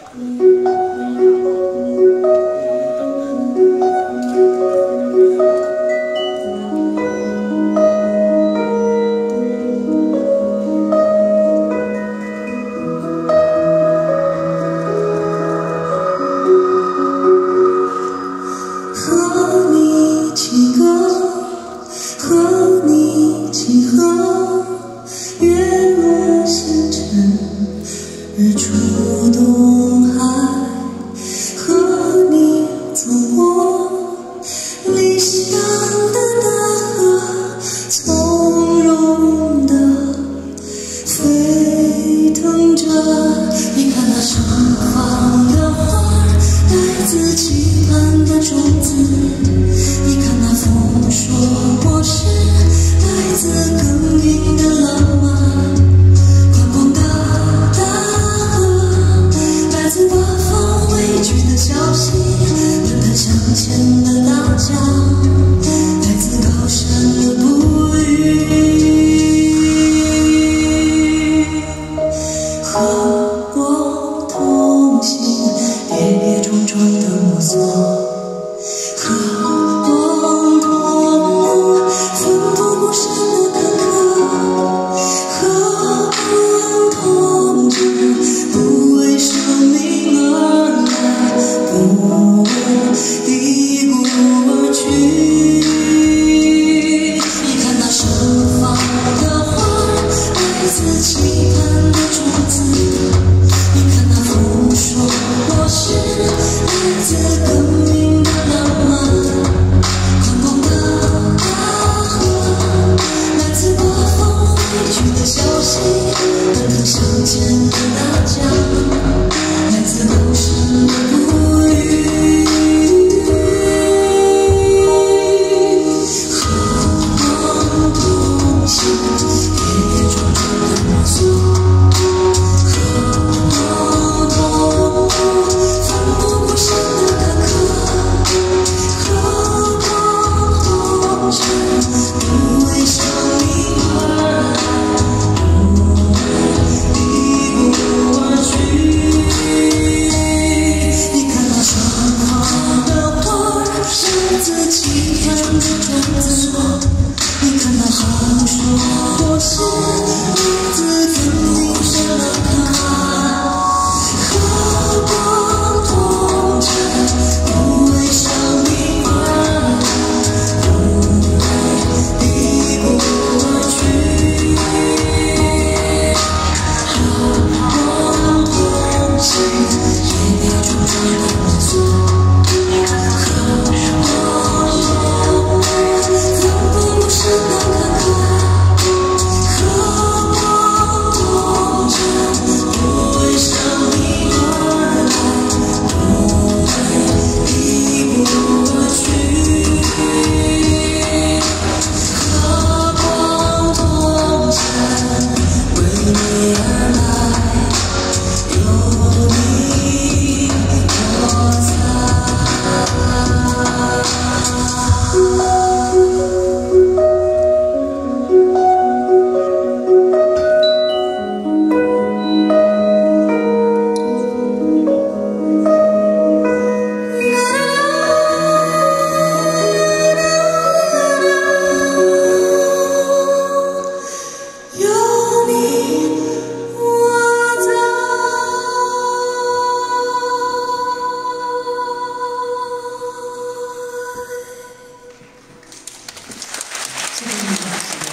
日出东海，和你走过理想的大河，从容地飞腾着。你看那盛放的花，来自期盼的种子；你看那丰硕果实，来自耕耘的浪漫。 消息，等待向前的大家，来自高山的哺语，和我同行，跌跌撞撞的摸索，和我同路，奋不顾身的坎坷，和我同志，不为生命而来。 不低谷而去，你看那盛放的花，来自期盼的种子；你看那丰硕果实，来自耕耘的浪漫。宽广的大河，来自刮风回去的消息，等等向前的大家，来自高山的哺语。 你看那红硕果实，来自耕耘的浪漫，和光同尘，不为生命而来，不为低谷而去，和光同行，跌跌撞撞的摸索。 谢谢你们。